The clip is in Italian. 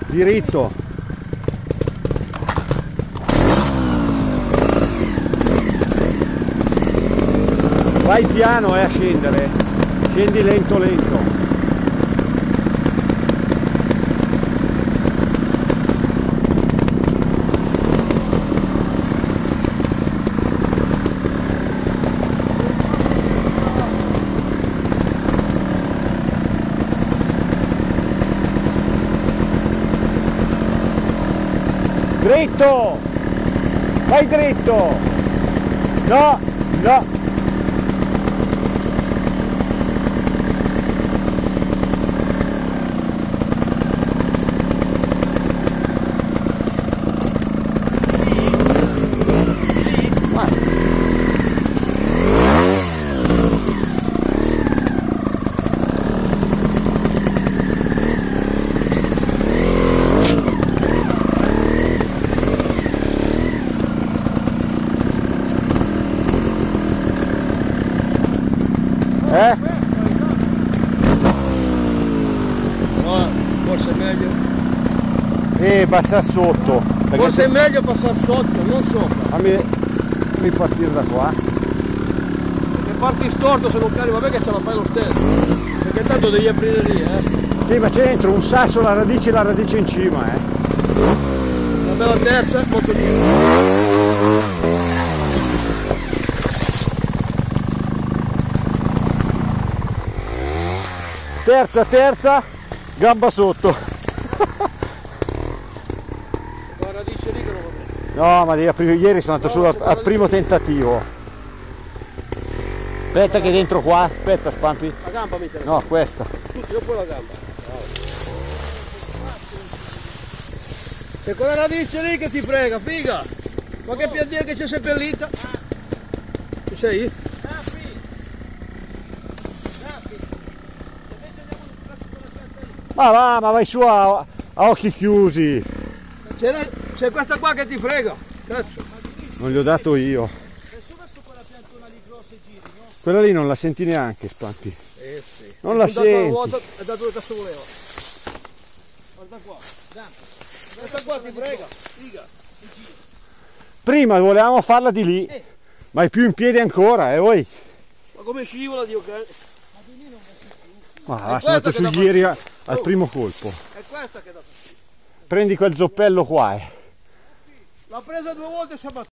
Diritto. Vai piano a scendere. Scendi lento lento. Dritto! Vai dritto! No, no! No, forse è meglio. Passare sotto. Forse è meglio passare sotto, non sopra. Fammi partire da qua. Perché parti storto se non cari, vabbè che ce la fai lo stesso. Perché tanto devi aprire lì, Sì, ma c'è dentro un sasso, la radice in cima, Una bella terza, molto dietro. Terza, gamba sotto. La radice lì che non va bene. No, ma devi aprire, ieri sono andato solo al primo tentativo. Aspetta che dentro qua, aspetta Spampi. La gamba mi No, questa. Tutti, dopo la gamba. C'è quella radice lì che ti frega, figa! Ma che piadina che c'è seppellita? Ci sei? Ma vai su a occhi chiusi. C'è questa qua che ti frega. Cazzo. Non gli ho dato io. Quella lì non la senti neanche, Spampi. Sì. Non la senti. È dato dove cazzo voleva. Guarda qua. Questa qua ti frega. Figa. Prima volevamo farla di lì, ma è più in piedi ancora, voi. Ma come scivola, Dio che... Ma sono andato su ieri al primo colpo. È questa che dà fastidio. Prendi quel zoppello qua, L'ha presa 2 volte e si è battuta.